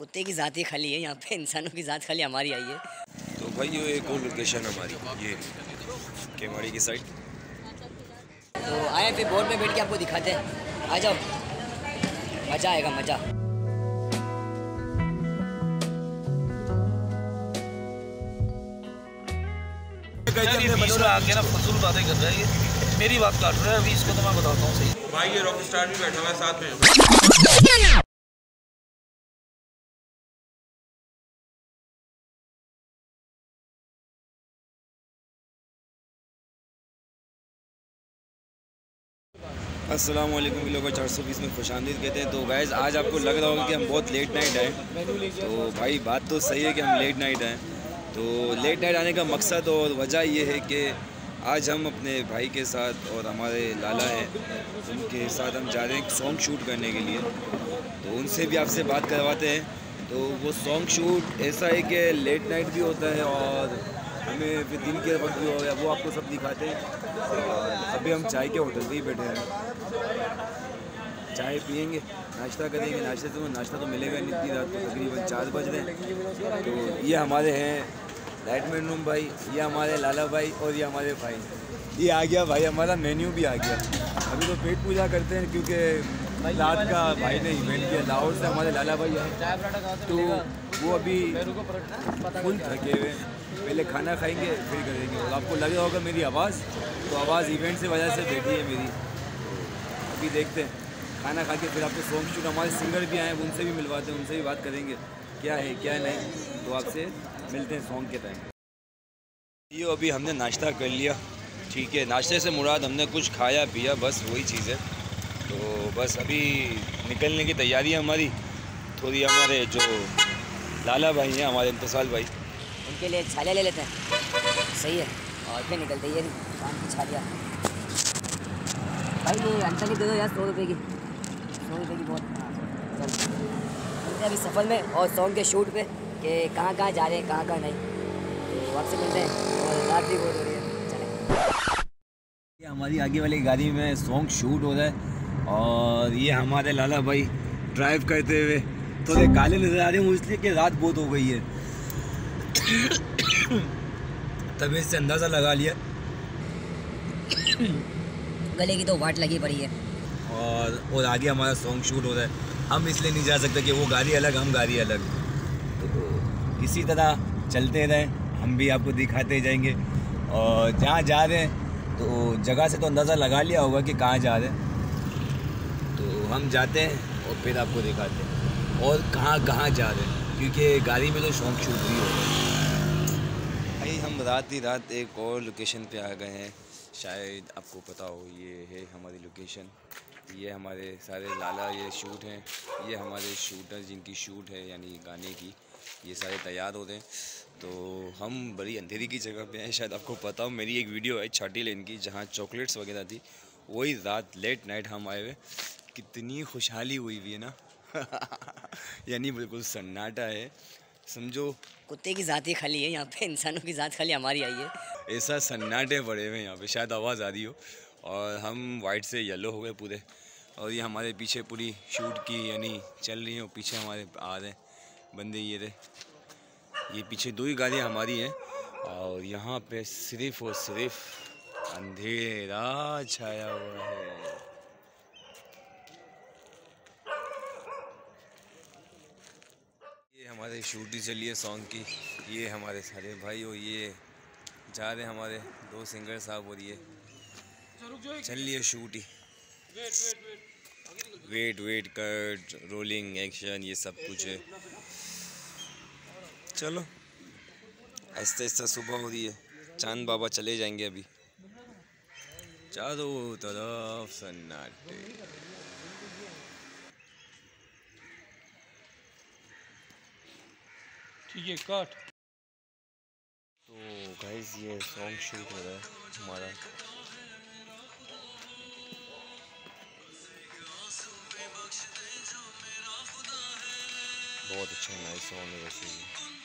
कुत्ते की ज़ात ही खाली है, यहाँ पे इंसानों की ज़ात खाली हमारी आई है। तो भाई ये एक और लोकेशन हमारी ये केवाड़ी की साइड। तो आए फिर बोर्ड में बैठ के आपको दिखाते हैं, आ जाओ, मज़ा आएगा मज़ा। बीच में आके ना फजूल बातें कर रहा है, ये मेरी बात काट रहा है। अभी इसको तो मैं बताता हूँ सही। भाई ये रॉक स्टार भी बैठा हुआ है साथ में। अस्सलाम वालेकुम, किलो को 420 में खुशामदीद कहते हैं। तो गाइज़ आज आपको लग रहा होगा कि हम बहुत लेट नाइट आए, तो भाई बात तो सही है कि हम लेट नाइट आए। तो लेट नाइट आने का मकसद और वजह ये है कि आज हम अपने भाई के साथ और हमारे लाला हैं उनके साथ हम जा रहे हैं सॉन्ग शूट करने के लिए। तो उनसे भी आपसे बात करवाते हैं। तो वो सॉन्ग शूट ऐसा है कि लेट नाइट भी होता है और हमें फिर दिन के वक्त भी हो गया, वो आपको सब दिखाते हैं। और अभी हम चाय के होटल पे ही बैठे हैं, चाय पियेंगे, नाश्ता करेंगे। नाश्ता तो मिलेगा नहीं इतनी रात, तो तकरीबन 4 बज रहे हैं। तो ये हमारे हैं लाइटमैन रूम भाई, ये हमारे लाला भाई और ये हमारे भाई। ये आ गया भाई, हमारा मेन्यू भी आ गया। अभी तो पेट पूजा करते हैं क्योंकि रात का भाई ने इवेंट किया। लाहौर से हमारे लाला भाई आए, तो वो अभी फुल थके हुए। पहले खाना खाएंगे फिर करेंगे। और आपको लग रहा होगा मेरी आवाज़, तो आवाज़ इवेंट से वजह से बैठी है मेरी। अभी देखते हैं, खाना खा के फिर आपको सॉन्ग शूट, हमारे सिंगर भी आए, उनसे भी मिलवाते हैं, उनसे भी बात करेंगे क्या है क्या नहीं। तो आपसे मिलते हैं सॉन्ग के टाइम। ये अभी हमने नाश्ता कर लिया, ठीक है। नाश्ते से मुराद हमने कुछ खाया पिया, बस वही चीज़ है। तो बस अभी निकलने की तैयारी है हमारी। थोड़ी हमारे जो लाला भाई हैं, हमारे इंतसाल भाई, उनके लिए छालियाँ ले लेते हैं, सही है। और फिर निकलते ही है शाम की छालियाँ। भाई ये अंटा नहीं दे दो यार, 100 रुपये की, 100 रुपये की बहुत। चलते हैं अभी सफ़र में और सॉन्ग के शूट पे कि कहाँ कहाँ जा रहे हैं कहाँ कहाँ नहीं। तो आपसे मिलते हैं, और रात भी बहुत हो रही है, चलें। ये हमारी आगे वाली गाड़ी में सॉन्ग शूट हो रहा है और ये हमारे लाला भाई ड्राइव करते हुए थोड़े काले नज़र आ रहे हैं, इसलिए कि रात बहुत हो गई है। तबीयत से अंदाज़ा लगा लिया, गले की तो वाट लगी पड़ी है। और आगे हमारा सॉन्ग शूट हो रहा है। हम इसलिए नहीं जा सकते कि वो गाड़ी अलग हम गाड़ी अलग। तो इसी तरह चलते रहें, हम भी आपको दिखाते जाएंगे। और जहाँ जा रहे हैं तो जगह से तो अंदाज़ा लगा लिया होगा कि कहाँ जा रहे हैं। तो हम जाते हैं और फिर आपको दिखाते हैं और कहाँ कहाँ जा रहे हैं, क्योंकि गाड़ी में तो सॉन्ग शूट भी हो रहा है। भाई हम रात ही रात एक और लोकेशन पे आ गए हैं, शायद आपको पता हो, ये है हमारी लोकेशन। ये हमारे सारे लाला ये शूट हैं, ये हमारे शूटर जिनकी शूट है यानी गाने की, ये सारे तैयार हो रहे हैं। तो हम बड़ी अंधेरी की जगह पे हैं, शायद आपको पता हो। मेरी एक वीडियो है छाटी लेन की जहाँ चॉकलेट्स वगैरह थी, वही रात लेट नाइट हम आए हुए। कितनी खुशहाली हुई हुई है ना यानी बिल्कुल सन्नाटा है, समझो कुत्ते की ज़ात ही खाली है, यहाँ पे इंसानों की ज़ात खाली हमारी आई है। ऐसा सन्नाटे पड़े हुए हैं यहाँ पे, शायद आवाज़ आ रही हो। और हम वाइट से येलो हो गए पूरे। और ये हमारे पीछे पूरी शूट की यानी चल रही है, और पीछे हमारे आ रहे बंदे, ये रहे। ये पीछे 2 ही गाड़ियाँ हमारी हैं और यहाँ पे सिर्फ और सिर्फ अंधेरा छाया हुआ है। ये हमारे शूट ही चली है सॉन्ग की। ये हमारे सारे भाई, और ये जा रहे हैं हमारे 2 सिंगर साहब, और ये चल रही है शूट ही। वेट कट रोलिंग एक्शन ये सब कुछ है। चलो आहिस्ता आहिस्ता सुबह हो रही है, चांद बाबा चले जाएंगे अभी। चारों तरफ सन्नाटे। ठीक है काट। तो गाइस ये सॉन्ग शूट हो रहा है हमारा। बहुत अच्छा नाइस सॉन्ग है वैसे भी।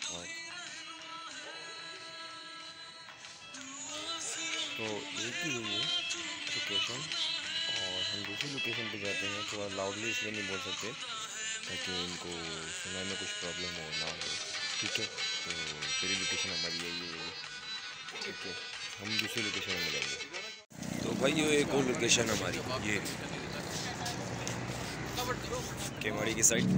तो एक ही हुई है लोकेशन और हम दूसरी लोकेशन पे जाते हैं। थोड़ा लाउडली इसलिए नहीं बोल सकते ताकि इनको सुनाई में कुछ प्रॉब्लम हो ना हो। ठीक है, तो पहली लोकेशन हमारी यही है। ठीक है, हम दूसरी लोकेशन में मिलेंगे। तो भाई ये एक और लोकेशन हमारी ये केवाड़ी की साइड।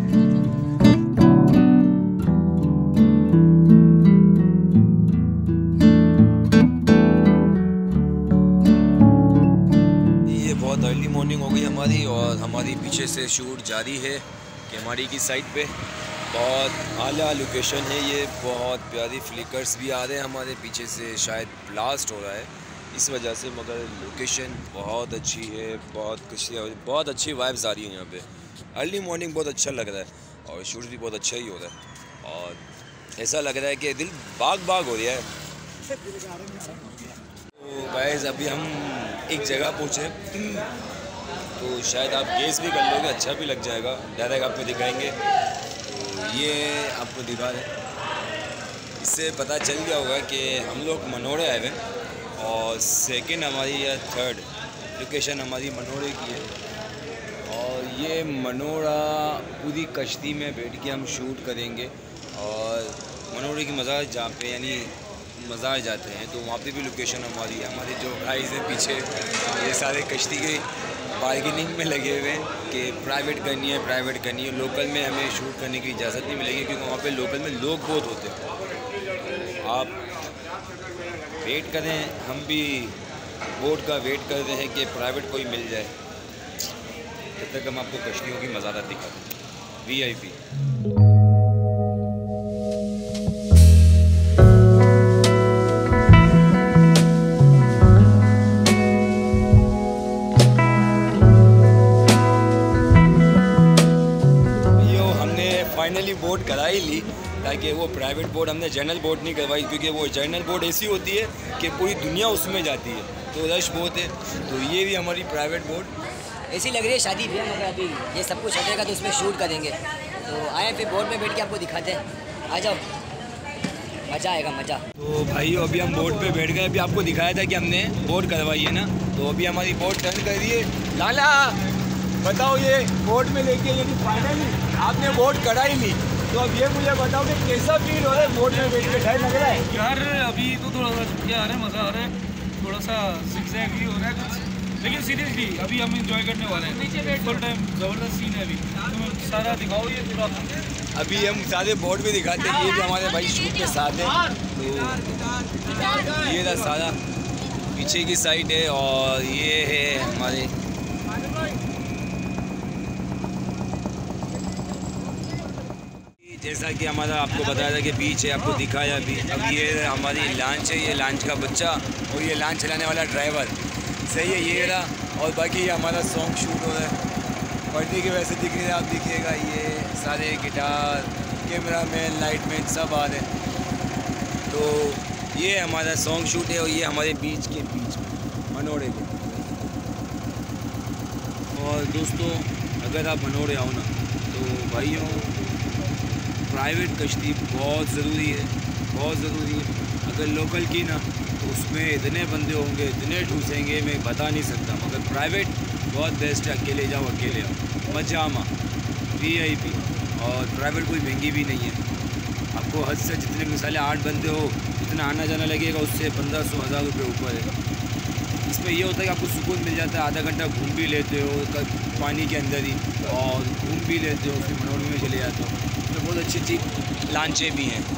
ये बहुत अर्ली मॉर्निंग हो गई हमारी और हमारी पीछे से शूट जारी है केवाड़ी की साइड पे। बहुत आला लोकेशन है ये, बहुत प्यारी फ्लिकर्स भी आ रहे हैं हमारे पीछे से, शायद ब्लास्ट हो रहा है इस वजह से, मगर लोकेशन बहुत अच्छी है, बहुत अच्छी वाइब्स आ रही है यहाँ पे। अर्ली मॉर्निंग बहुत अच्छा लग रहा है और शूट भी बहुत अच्छा ही हो रहा है और ऐसा लग रहा है कि दिल बाग बाग हो रहा है। तो गाइस अभी हम एक जगह पहुँचे तो शायद आप गेस भी कर लोगे, अच्छा भी लग जाएगा, डायरेक्ट आपको दिखाएंगे। तो ये आपको दिखा दें, इससे पता चल गया होगा कि हम लोग मनोरे आए हुए और सेकंड हमारी या थर्ड लोकेशन हमारी मनोरे की है। और ये मनोरा पूरी कश्ती में बैठ के हम शूट करेंगे और मनोरे की मज़ार जहाँ पे यानी मज़ार जाते हैं तो वहाँ पे भी लोकेशन हमारी है। हमारे जो गाइस हैं पीछे ये सारे कश्ती के बार्गेनिंग में लगे हुए हैं कि प्राइवेट करनी है। लोकल में हमें शूट करने की इजाज़त नहीं मिलेगी क्योंकि वहाँ पे लोकल में लोग बहुत होते हैं। आप वेट करें, हम भी बोट का वेट कर रहे हैं कि प्राइवेट कोई मिल जाए, जब तक हम आपको कश्तियों की मज़ारत दिखाते हैं VIP। फाइनली बोट करा ही ली, ताकि वो प्राइवेट बोट हमने जनरल बोट नहीं करवाई क्योंकि वो जनरल बोट ऐसी होती है कि पूरी दुनिया उसमें जाती है तो रश बहुत है। तो ये भी हमारी प्राइवेट बोट ऐसी लग रही है शादी भी है, मगर अभी ये सब कुछ हटेगा तो उसमें शूट करेंगे। तो आए फिर बोट में बैठ के आपको दिखाते हैं, आ जाओ, मज़ा आएगा मज़ा। तो भाई अभी हम बोट पे बैठ गए, अभी आपको दिखाया था कि हमने बोट करवाई है ना, तो अभी हमारी बोट टर्न कर रही है। लाला बताओ, ये बोट में लेके यानी फाइनली आपने बोट करा ही ली, तो अब ये मुझे बताओ कि कैसा फील हो रहा है बोट में बैठ के? डर लग रहा है यार? अभी तो थोड़ा सा क्या आ रहा है, मज़ा आ रहा है, थोड़ा सा zigzag भी हो रहा है कुछ, लेकिन सीरियसली अभी हम इंजॉय करने वाले हैं। फुल टाइम ज़बरदस्त सीन है अभी, तुम्हें सारा दिखाओ ये पूरा। अभी हम सारे बोट भी दिखाते हैं, ये भी हमारे भाई शूट के साथ है। तो ये रहा सारा पीछे की साइड है और ये है हमारे जैसा कि हमारा आपको बताया था कि बीच है, आपको दिखाया भी। अब ये हमारी लॉन्च है, ये लॉन्च का बच्चा और ये लॉन्च चलाने वाला ड्राइवर, सही है ये रहा। और बाकी ये हमारा सॉन्ग शूट हो रहा है, पर्दे के वैसे दिख रहे हैं, आप दिखिएगा ये सारे guitar, camera man, light man सब आ रहे हैं। तो ये हमारा सॉन्ग शूट है और ये हमारे बीच के बीच मनोरे के। और दोस्तों अगर आप मनोरे आओ ना तो भाइयों प्राइवेट कश्ती बहुत ज़रूरी है, बहुत ज़रूरी है। अगर लोकल की ना तो उसमें इतने बंदे होंगे, इतने ठूसेंगे, मैं बता नहीं सकता, मगर प्राइवेट बहुत बेस्ट है। अकेले जाओ, अकेले आओ, मजामा VIP। और प्राइवेट कोई महंगी भी नहीं है, आपको हद से जितने मिसालें 8 बंदे हो जितना आना जाना लगेगा उससे 1500-1000 रुपये ऊपर है। इसमें ये होता है कि आपको सुकून मिल जाता है, आधा घंटा घूम भी लेते हो पानी के अंदर ही और घूम भी लेते हो, फिर मनोरम में चले जाते हो। तो बहुत अच्छी अच्छी लांचें भी हैं।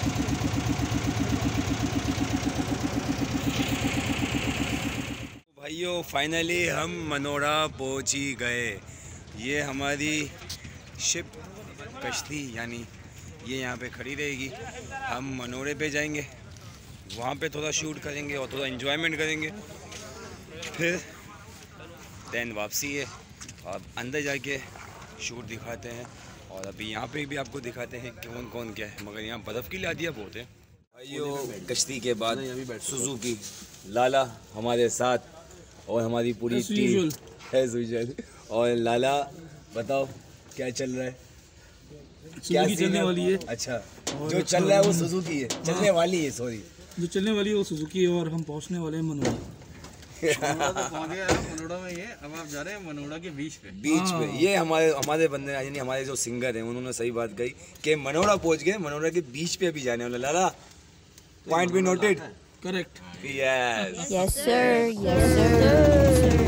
भाइयों फाइनली हम मनोरा पहुंच ही गए। ये हमारी शिप कश्ती यानी ये यहाँ पे खड़ी रहेगी। हम मनोरे पे जाएंगे, वहाँ पे थोड़ा शूट करेंगे और थोड़ा एंजॉयमेंट करेंगे, फिर देन वापसी है। अब अंदर जाके शूट दिखाते हैं और अभी यहाँ पे भी आपको दिखाते हैं कि कौन कौन क्या है, मगर यहाँ बर्फ़ की लादियाँ बहुत है। भाइयों कश्ती के बाद सुजुकी लाला हमारे साथ और हमारी पूरी टीम है। और लाला बताओ क्या चल रहा है? क्या चलने वाली है? अच्छा, जो चल रहा है वो सुजुकी है, चलने वाली है, सॉरी जो चलने वाली है वो सुजुकी है और हम पहुंचने वाले हैं मनोरा। मनोड़ा तो पहुंच गया है, मनोड़ा में ये। अब आप जा रहे हैं मनोड़ा के बीच पे। बीच पे ये हमारे बंदे यानी हमारे जो सिंगर हैं उन्होंने सही बात कही कि मनोड़ा पहुंच गए, मनोड़ा के बीच पे अभी जाने वाला। Lala point be noted. Correct. Yes Yes, sir. Yes, sir.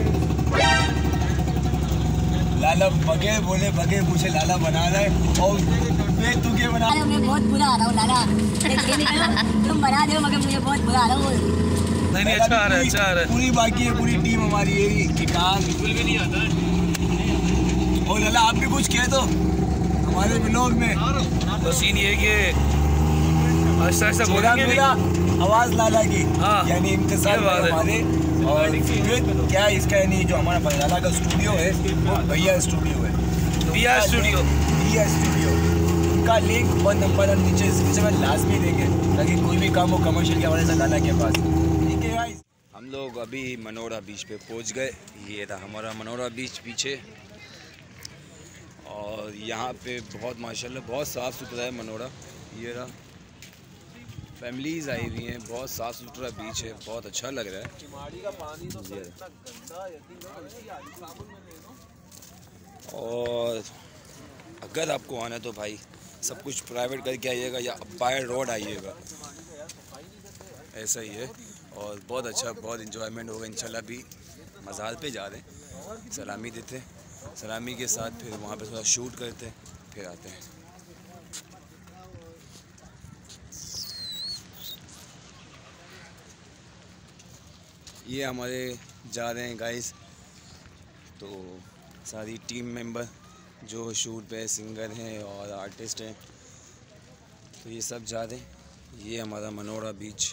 Lala बगे बोले बगे पूछे लाला बना रहा है और मैं तू क्या बना। अरे मैं बहुत बुरा आ रहा हूँ लाला, ये निकलो तुम बना दो मगर मुझे बहुत बुरा आ रहा हूँ। नहीं अच्छा आ रहा है, अच्छा आ रहा है। पूरी बाकी है, पूरी टीम हमारी यही कि काम बिल्कुल भी नहीं आता है। और लाला आप भी कुछ कह दो हमारे ब्लॉग में। तो सीन ये कि ऐसा ऐसा मेरा बोलेंगे मेरा आवाज लाला की हाँ, यानी इंतजार ये बात है। हमारे। और फिर क्या इसका यानी जो हमारा लाला का स्टूडियो है वो भैया स्टूडियो है, भैया स्टूडियो। भैया स्टूडियो उनका लिंक वन नंबर और नीचे डिस्क्रिप्शन में लाजमी देंगे ताकि कोई भी काम हो कमर्शियल के हमारे साथ लाला के पास। ठीक है गाइस, हम लोग अभी मनोड़ा बीच पे पहुंच गए। ये था हमारा मनोड़ा बीच पीछे, और यहाँ पे बहुत माशाल्लाह बहुत साफ़ सुथरा है मनोड़ा। ये रहा, फैमिलीज आई हुई हैं, बहुत साफ़ सुथरा बीच है, बहुत अच्छा लग रहा है। और अगर आपको आना है तो भाई सब कुछ प्राइवेट करके आइएगा या बाय रोड आइएगा, ऐसा ही है। और बहुत अच्छा, बहुत इन्जॉयमेंट होगा इंशाल्लाह। भी मज़ार पे जा रहे हैं, सलामी देते हैं, सलामी के साथ फिर वहाँ पे थोड़ा शूट करते हैं, फिर आते हैं। ये हमारे जा रहे हैं गाइस, तो सारी टीम मेंबर जो शूट पे सिंगर हैं और आर्टिस्ट हैं, तो ये सब जा रहे हैं। ये हमारा मनोड़ा बीच,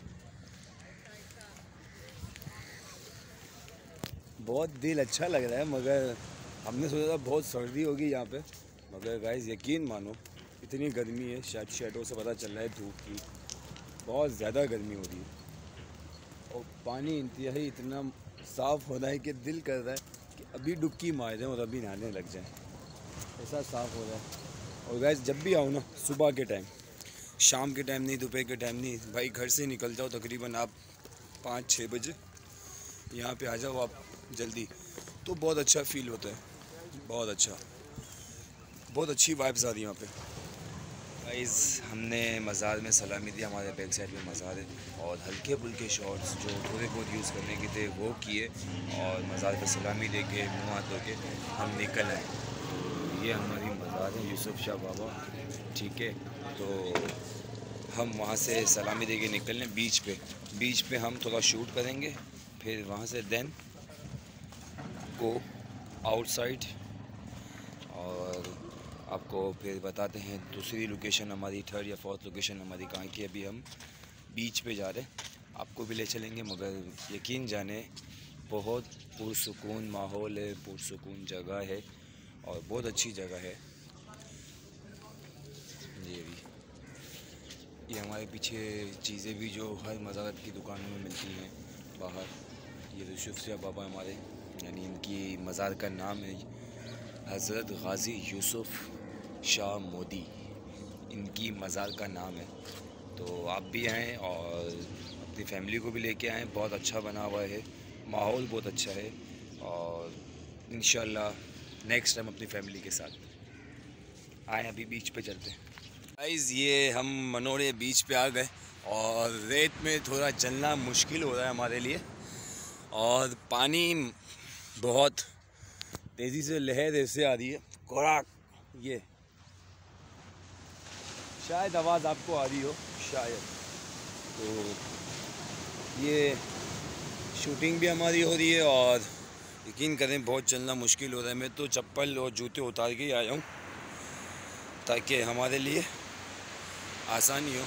बहुत दिल अच्छा लग रहा है, मगर हमने सोचा था बहुत सर्दी होगी यहाँ पे, मगर गाइस यकीन मानो इतनी गर्मी है। शर्टों से पता चल रहा है धूप की, बहुत ज़्यादा गर्मी हो रही है। और पानी इंतहाई इतना साफ़ हो रहा है कि दिल कर रहा है कि अभी डुबकी मार दें और अभी नहाने लग जाएं, ऐसा साफ़ हो रहा है। और गाइस जब भी आओ ना, सुबह के टाइम, शाम के टाइम नहीं, दोपहर के टाइम नहीं, भाई घर से निकल जाओ तकरीबन आप 5-6 बजे, यहाँ पे आ जाओ आप जल्दी, तो बहुत अच्छा फ़ील होता है, बहुत अच्छा, बहुत अच्छी वाइब्स आ रही है यहाँ पे। गाइस हमने मज़ार में सलामी दी, हमारे बैक साइड में मज़ार है, और हल्के फुल्के शॉट्स जो थोड़े बहुत यूज़ करने के थे वो किए, और मज़ार पे सलामी दे के मुँह हाथ धो के हम निकल आए। तो ये हमारी मज़ार है यूसुफ शाह बाबा, ठीक है। तो हम वहाँ से सलामी दे के निकलने बीच पे हम थोड़ा शूट करेंगे, फिर वहाँ से देन को आउटसाइड, और आपको फिर बताते हैं दूसरी लोकेशन हमारी, 3rd या 4th लोकेशन हमारी कहाँ की। अभी हम बीच पे जा रहे हैं, आपको भी ले चलेंगे, मगर यकीन जाने बहुत पुरसुकून माहौल है, पुरसुकून जगह है और बहुत अच्छी जगह है। ये हमारे पीछे चीज़ें भी जो हर मज़ारत की दुकानों में मिलती हैं बाहर। ये यूसुफ शाह बाबा हमारे, यानी इनकी मज़ार का नाम है हज़रत गाज़ी यूसुफ शाह मोदी, इनकी मज़ार का नाम है। तो आप भी आएँ और अपनी फैमिली को भी लेके आएँ, बहुत अच्छा बना हुआ है, माहौल बहुत अच्छा है, और इंशाल्लाह नेक्स्ट टाइम अपनी फैमिली के साथ आएँ। अभी बीच पे चलते हैं गाइस। ये हम मनोड़े बीच पे आ गए, और रेत में थोड़ा चलना मुश्किल हो रहा है हमारे लिए, और पानी बहुत तेज़ी से लहर ऐसे आ रही है, कोराक, ये शायद आवाज़ आपको आ रही हो शायद। तो ये शूटिंग भी हमारी हो रही है, और यकीन करें बहुत चलना मुश्किल हो रहा है। मैं तो चप्पल और जूते उतार के ही आया हूँ ताकि हमारे लिए आसानी हो।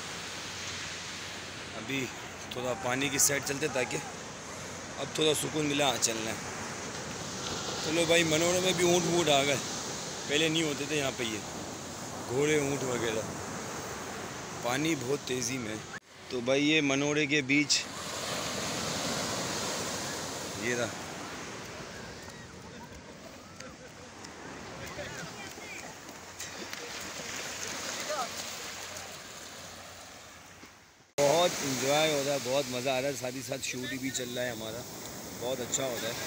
अभी थोड़ा पानी की साइड चलते ताकि अब थोड़ा सुकून मिला चलना है। चलो भाई, मनोड़े में भी ऊँट आ गए, पहले नहीं होते थे यहाँ पे ये घोड़े ऊँट वगैरह। पानी बहुत तेज़ी में, तो भाई ये मनोड़े के बीच ये रहा। बहुत इंजॉय हो रहा है, बहुत मज़ा आ रहा है, साथ ही साथ शूट भी चल रहा है हमारा। बहुत अच्छा होता है।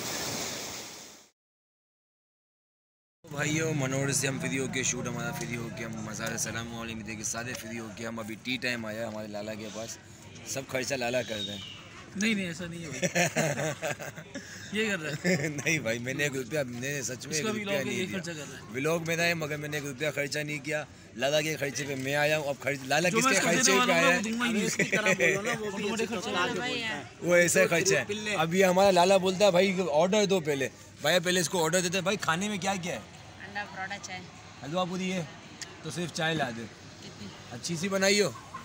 तो भाइयों मनोर से हम फ्री होके शूट हमारा फ्री होके हम मज़ार सलाम वालेकुम देखिए सारे फ्री होके हम अभी टी टाइम आया हमारे लाला के पास। सब खर्चा लाला कर दें। नहीं ऐसा नहीं है भाई। ये कर रहा है। नहीं भाई मैंने एक रुपया मैंने सच में इसका रुपया नहीं खर्चा दिया। कर रहा है। व्लॉग में है मगर मैंने एक रुपया खर्चा नहीं किया। लाला के खर्चे पे मैं आया हूँ। अब लाला जो मैं किसके इसको खर्चे देने पे वाला आया हूँ, वो दूंगा ही नहीं। वो ऐसा खर्चा है। अभी हमारा लाला बोलता है भाई ऑर्डर दो पहले। भाई पहले इसको ऑर्डर देते हैं। भाई खाने में क्या क्या है? अंडा पराठा चाय। हलवा पूरी है तो सिर्फ चाय ला दे। अच्छी सी बनाइयो।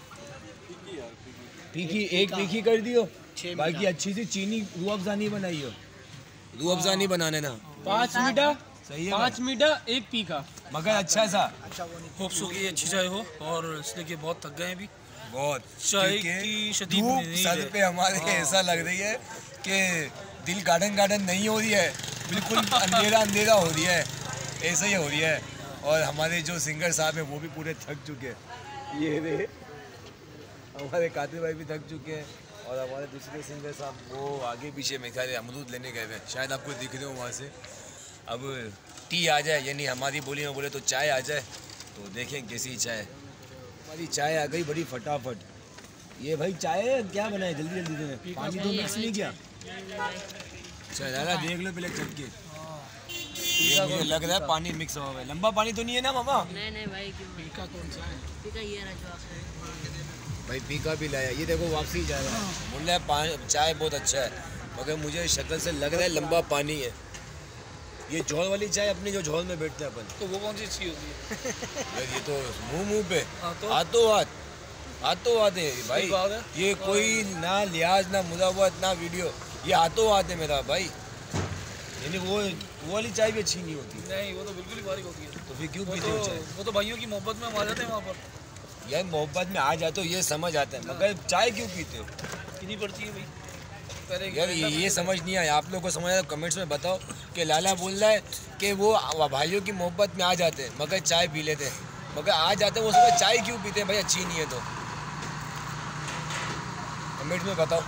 तीखी एक तीखी कर दियो। बाकी अच्छी सी चीनी रूह अफ़ज़ा नहीं बनाइयो। रूह अफ़ज़ा नहीं बनाने ना। 5 मीठा सही है 5 मीठा 1 पीका। मगर अच्छा सा होप सो कि अच्छी चाय हो और इसलिए कि बहुत थक गए हैं अभी। बहुत चाय क्योंकि की शदीद धूप नींद सर है। पे हमारे ऐसा लग रही है कि दिल गार्डन नहीं हो रही है। बिल्कुल अंधेरा हो रही है। ऐसा ही हो रही है। और हमारे जो सिंगर साहब हैं वो भी पूरे थक चुके हैं। ये रे हमारे कातिल भाई भी थक चुके हैं। और हमारे दूसरे सिंगर साहब वो आगे पीछे में ख्याल अमरूद लेने गए थे। शायद आपको दिख रहे हो वहाँ से। अब टी आ जाए यानी हमारी बोली में बोले तो चाय आ जाए तो देखें कैसी चाय। हमारी चाय आ गई बड़ी फटाफट। ये भाई चाय क्या बनाए जल्दी जल्दी पानी तो मिक्स नहीं किया। अच्छा लाला देख लो पहले चल के। ये मुझे लग रहा है पानी मिक्स हुआ है। लंबा पानी तो नहीं है ना मामा? नहीं भाई क्यों? पीका कौन सा है? पीका ये रहा जो आपने भाई पीका भी लाया। ये देखो वापसी जा रहा है। बोल रहा है चाय बहुत अच्छा है मगर मुझे शक्ल से लग रहा है लंबा पानी है। ये झोल वाली चाय अपनी जो झोल में बैठते हैं अपन तो वो कौन सी चीज़ होती है? यार ये तो मुंह पे तो? हाथों हाथ है भाई। ये कोई ना लिहाज ना मुदावत ना वीडियो ये हाथों हाथ है मेरा भाई। यानी वो वाली चाय भी अच्छी नहीं होती। नहीं वो तो बिल्कुल ही बारीक होती है। तो फिर क्यों पीते हो चाय? वो तो भाइयों की मोहब्बत में हम आ जाते हैं वहाँ पर। यार मोहब्बत में आ जाते हो ये समझ आता है मगर चाय क्यों पीते हो? कितनी पड़ती है भाई? यार ये समझ नहीं आया। आप लोगों को समझ आया तो कमेंट्स में बताओ कि लाला बोल रहा है कि वो भाइयों की मोहब्बत में आ जाते हैं मगर चाय पी लेते हैं मगर आ जाते हैं वो सब चाय क्यों पीते हैं भाई अच्छी नहीं है तो कमेंट्स में बताओ।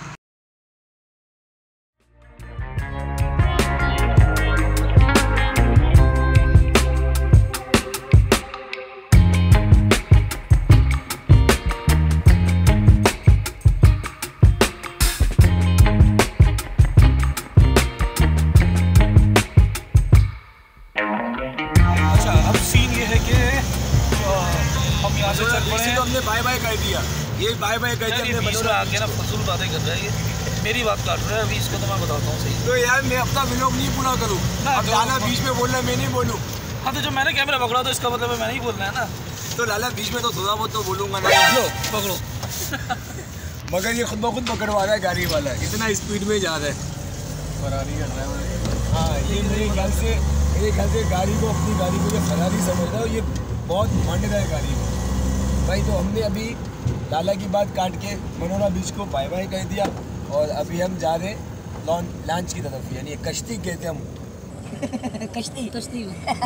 तो हमने बाय बाय कर दिया। ये बाय बाय कर दिया हमने मनोरा आके ना फजूल बातें कर रहा है। ये मेरी बात काट रहा है अभी इसको तो मैं बताता हूँ सही। तो यार मैं अपना व्लॉग नहीं पूरा करूँ अब लाला बीच में बोल रहा है मैं नहीं बोलूँ। हाँ तो जब मैंने कैमरा पकड़ा तो इसका मतलब मैं नहीं बोलना है ना। तो लाला बीच में तो थोड़ा बहुत तो बोलूँगा ना। पकड़ो मगर ये खुद ब खुद पकड़वा रहा है गाड़ी वाला इतना स्पीड में जा रहा है। फरारी का ड्राइवर। हाँ ये मेरे ख्याल से गाड़ी को अपनी गाड़ी को फरारी समझ रहा हूँ। ये बहुत मंड रहा है गाड़ी को भाई। तो हमने अभी लाला की बात काट के मनोरा बीच को बाय बाय कर दिया और अभी हम जा रहे हैं लॉन्च की तरफ यानी कश्ती कहते हैं हम। कश्ती तो कश्ती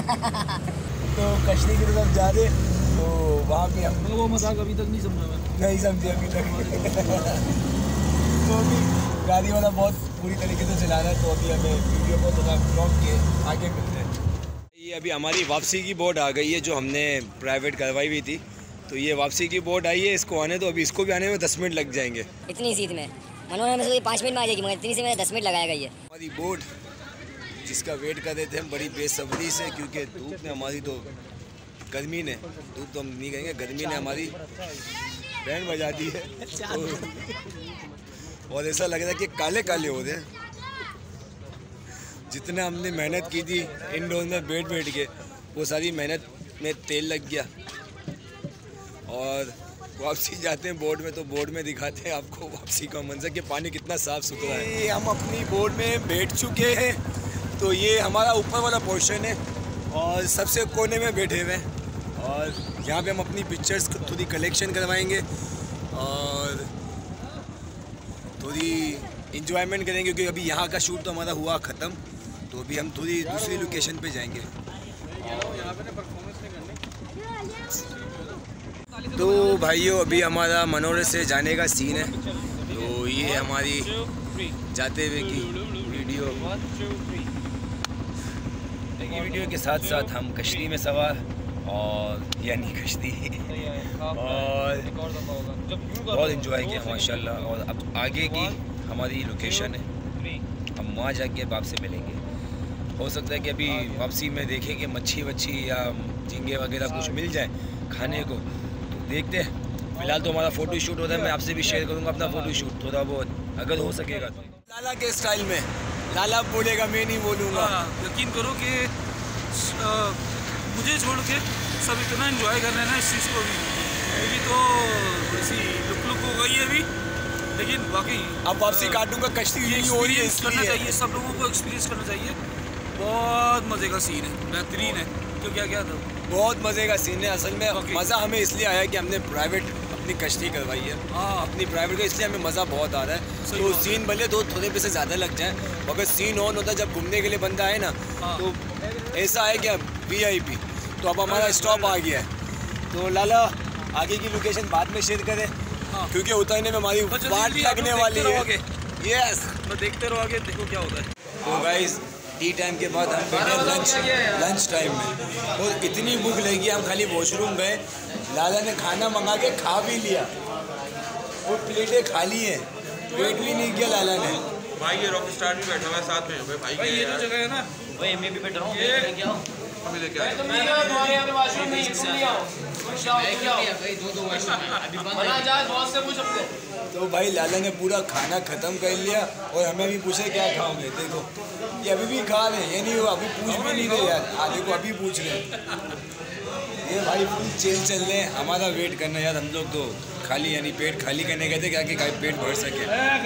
की तरफ जा रहे तो वहाँ पे हम वो मजाक अभी तक नहीं समझा मैं। नहीं समझे अभी तक। तो अभी गाड़ी वाला बहुत पूरी तरीके से चला रहा है तो अभी हमें वीडियो को थोड़ा ब्लॉक के आगे मिलते हैं। ये अभी हमारी वापसी की बोट आ गई है जो हमने प्राइवेट करवाई हुई थी। तो ये वापसी की बोट आई है इसको आने तो अभी इसको भी आने में 10 मिनट लग जाएंगे। इतनी सीट में मनोरा में 5 मिनट में आ जाएगी मगर इतनी सी में 10 मिनट लगाया गई है। हमारी बोट जिसका वेट कर रहे थे हम बड़ी बेसब्री से क्योंकि धूप ने हमारी तो गर्मी ने धूप तो हम नहीं कहेंगे गर्मी ने हमारी बैंड बजा दी है। तो और ऐसा लग रहा है कि काले काले हो रहे हैं। जितना हमने मेहनत की थी इंडोर में बैठ के वो सारी मेहनत में तेल लग गया। और वापसी जाते हैं बोट में तो बोट में दिखाते हैं आपको वापसी का मंजर कि पानी कितना साफ़ सुथरा है। हम अपनी बोट में बैठ चुके हैं तो ये हमारा ऊपर वाला पोर्शन है और सबसे कोने में बैठे हुए हैं और यहाँ पे हम अपनी पिक्चर्स को थोड़ी कलेक्शन करवाएंगे और थोड़ी इंजॉयमेंट करेंगे क्योंकि अभी यहाँ का शूट तो हमारा हुआ ख़त्म। तो अभी हम थोड़ी दूसरी लोकेशन पे जाएंगे। तो भाइयों अभी हमारा मनोर से जाने का सीन है। तो ये हमारी जाते हुए की वीडियो। वीडियो के साथ साथ हम कश्ती में सवार और यानी कश्ती और बहुत इन्जॉय किया माशाल्लाह। और अब आगे की हमारी लोकेशन है, हम वहाँ जाके अब आपसे मिलेंगे। हो सकता है कि अभी वापसी में देखें कि मच्छी वच्छी या झींगे वगैरह कुछ मिल जाए खाने को, तो देखते हैं। फिलहाल तो हमारा फ़ोटो शूट होता है, मैं आपसे भी शेयर करूँगा अपना फ़ोटो शूट थोड़ा बहुत अगर हो सकेगा तो। लाला के स्टाइल में, लाला बोलेगा मैं नहीं बोलूँगा। यकीन करो कि मुझे छोड़ के सब इतना एंजॉय कर रहे हैं ना इस चीज़ को भी। मेरी तो ऐसी लुक हो गई है अभी, लेकिन वाकई अब वापसी काटूंगा कश्ती यही हो रही है, करना चाहिए, सब लोगों को एक्सपीरियंस करना चाहिए। बहुत मज़े का सीन है, बेहतरीन है। तो क्या क्या था, बहुत मज़े का सीन है। असल में मज़ा हमें इसलिए आया कि हमने प्राइवेट अपनी कश्ती करवाई है, अपनी प्राइवेट का, इसलिए हमें मज़ा बहुत आ रहा है। तो सीन भले थोड़े पैसे ज़्यादा लग जाए, मगर सीन ऑन होता है जब घूमने के लिए बंदा है ना, तो ऐसा है क्या VIP। तो अब हमारा स्टॉप आ गया है, तो लाला आगे की लोकेशन बाद में शेयर करें, क्योंकि उतरने में हमारी वाट लगने वाली है। यस, तो देखते रहोगे, देखो क्या होता है। तो गाइस टी टाइम के बाद हम बैठे लंच टाइम में, और इतनी भूख लगी हम खाली वॉशरूम गए। लाला ने खाना मंगा के खा भी लिया, वो प्लेटें खाली हैं, वेट भी नहीं किया लाला ने। भाई ये रॉक स्टार भी बैठा हुआ है साथ में। भाई ये जो जगह है ना, भाई मैं भी बैठ रहा हूँ, लेके आओ। अभी लेके आए। तुम्हारे यहाँ पे वॉशरूम नहीं है, तुम नहीं आओ। दो बना जा, बॉस से पूछ अपने। तो भाई लाला ने पूरा खाना ख़त्म कर लिया और हमें भी पूछे क्या खाओगे। देखो ये अभी भी खा रहे हैं, ये नहीं हुआ अभी पूछ भी नहीं रहे यार, आधे को अभी पूछ रहे हैं। ये भाई फुल चेंज चल रहे हैं, हमारा वेट करना यार। हम लोग तो खाली यानी पेट खाली करने गए थे कि पेट भर सके।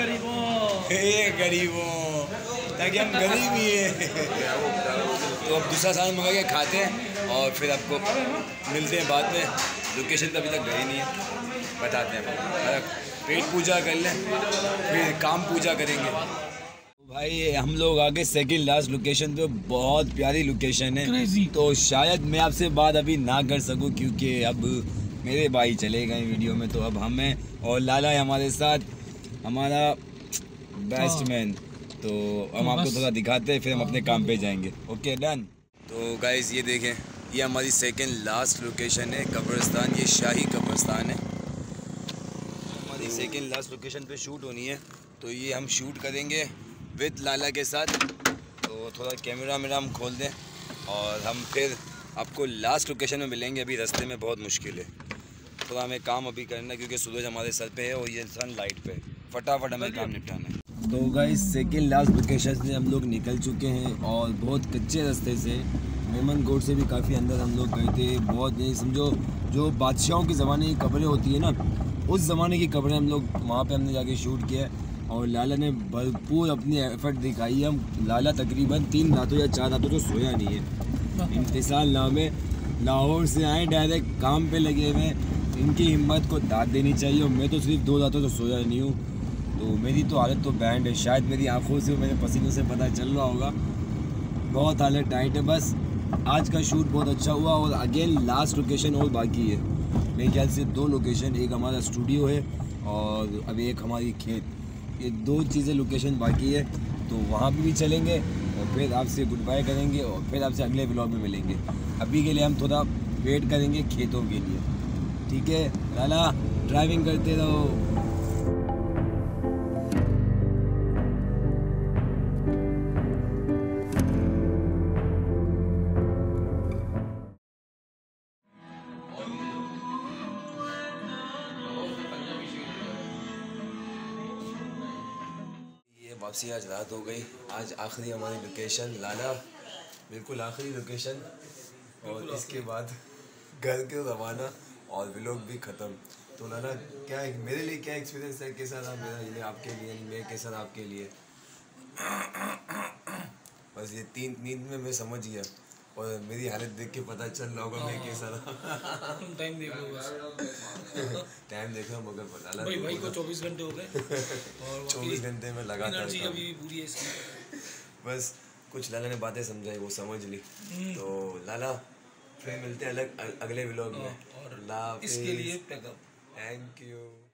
गरीबों, ताकि हम गरीब ही हैं। तो अब दूसरा सामान मंगा के खाते हैं और फिर आपको मिलते हैं बाद में। लोकेशन तो अभी तक गए नहीं है, बताते हैं। पेट पूजा कर लें फिर काम पूजा करेंगे। भाई हम लोग आगे सेकंड लास्ट लोकेशन पे, बहुत प्यारी लोकेशन है। तो शायद मैं आपसे बात अभी ना कर सकूं क्योंकि अब मेरे भाई चले गए वीडियो में। तो अब हमें और लाला है हमारे साथ, हमारा बेस्ट मैन। तो हम आपको थोड़ा दिखाते हैं, फिर हम अपने काम पे जाएंगे। Okay done. तो गाइस ये देखें, ये हमारी सेकंड लास्ट लोकेशन है, कब्रिस्तान। ये शाही कब्रिस्तान है, हमारी सेकंड लास्ट लोकेशन पे शूट होनी है। तो ये हम शूट करेंगे विद लाला के साथ। तो थोड़ा कैमरा मेरा हम खोल दें और हम फिर आपको लास्ट लोकेशन में मिलेंगे। अभी रास्ते में बहुत मुश्किल है, थोड़ा हमें काम अभी करना है क्योंकि सूरज हमारे सर पे है और ये सन लाइट पे, फटाफट हमें काम निपटाना है। तो गाइस सेकंड लास्ट लोकेशन से हम लोग निकल चुके हैं और बहुत कच्चे रास्ते से, मेमन कोट से भी काफ़ी अंदर हम लोग गए थे। बहुत नहीं समझो, जो बादशाहों के ज़माने की कब्रें होती है ना, उस ज़माने की कब्रें हम लोग वहाँ पे हमने जाके शूट किया और लाला ने भरपूर अपनी एफर्ट दिखाई है। हम लाला तकरीबन 3 रातों या 4 रातों तो सोया नहीं है। इंतज़ार नामे लाहौर से आए, डायरेक्ट काम पे लगे हुए। इनकी हिम्मत को दाद देनी चाहिए। और मैं तो सिर्फ 2 रातों तो सोया नहीं हूँ, तो मेरी तो हालत तो बैंड है। शायद मेरी आंखों से, मेरे पसीनों से पता चल रहा होगा, बहुत हालत टाइट है। बस आज का शूट बहुत अच्छा हुआ और अगेन लास्ट लोकेशन और बाकी है। मेरे ख्याल से 2 लोकेशन, एक हमारा स्टूडियो है और अभी एक हमारी खेत, ये 2 चीज़ें लोकेशन बाकी है। तो वहाँ भी चलेंगे और फिर आपसे गुड बाय करेंगे और फिर आपसे अगले व्लॉग में मिलेंगे। अभी के लिए हम थोड़ा वेट करेंगे खेतों के लिए, ठीक है। लाला ड्राइविंग करते रहो। वापसी आज रात हो गई। आज आखिरी हमारी लोकेशन लाला, बिल्कुल आखिरी लोकेशन, और इसके बाद घर के रवाना और व्लॉग भी ख़त्म। तो लाला क्या मेरे लिए क्या एक्सपीरियंस है, कैसा रहा मेरा ये आपके लिए, मैं कैसा रहा आपके लिए? बस ये 3 नींद में मैं समझ गया और मेरी हालत देख के पता चल रहा होगा मैं कैसा रहा। टाइम देख लो बस। टाइम देखो मगर पता भाई को 24 घंटे हो गए और 24 घंटे में लगातार एनर्जी अभी पूरी है इसकी। बस कुछ लाला ने बातें समझाई, वो समझ ली। तो लाला फिर मिलते हैं अगले व्लॉग में। और इसके लिए पैकअप। Thank you.